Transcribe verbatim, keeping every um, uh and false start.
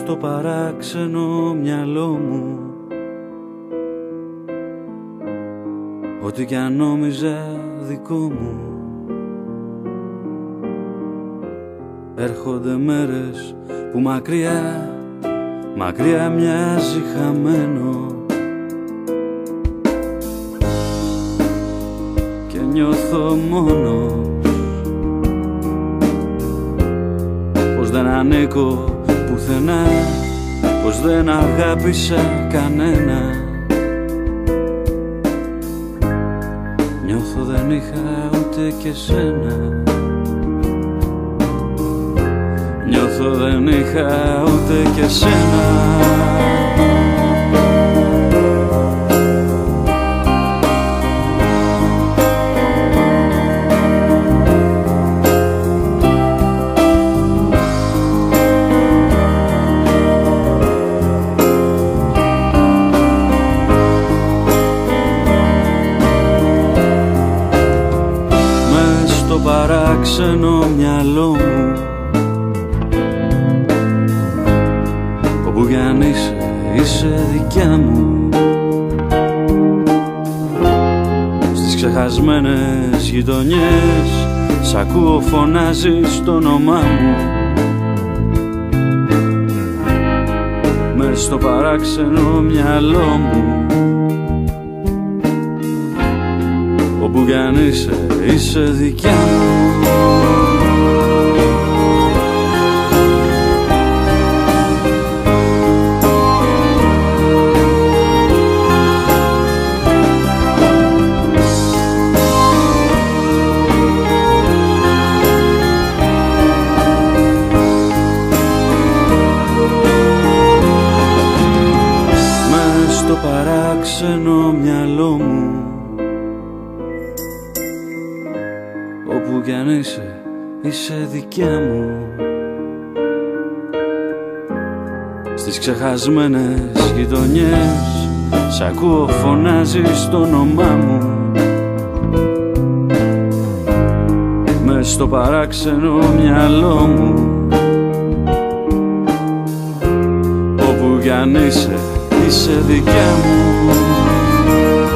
στο παράξενο μυαλό μου, ό,τι κι αν νόμιζα δικό μου. Έρχονται μέρες που μακριά, μακριά μοιάζει χαμένο, και νιώθω μόνος, πως δεν ανήκω πουθενά, πως δεν αγάπησα κανένα. Νιώθω δεν είχα ούτε και σένα, νιώθω δεν είχα ούτε και σένα. Μες στο παράξενο μυαλό μου, όπου κι αν είσαι, είσαι δικιά μου. Στις ξεχασμένες γειτονιές σ' ακούω, φωνάζεις το όνομά μου. Μες στο παράξενο μυαλό μου, όπου κι αν είσαι, είσαι δικιά μου. Στο παράξενο μυαλό μου, όπου κι αν είσαι, είσαι δικιά μου. Στις ξεχασμένες γειτονιές σ' ακούω, φωνάζεις το όνομά μου. Μες στο παράξενο μυαλό μου, όπου κι αν είσαι, είσαι δικιά μου.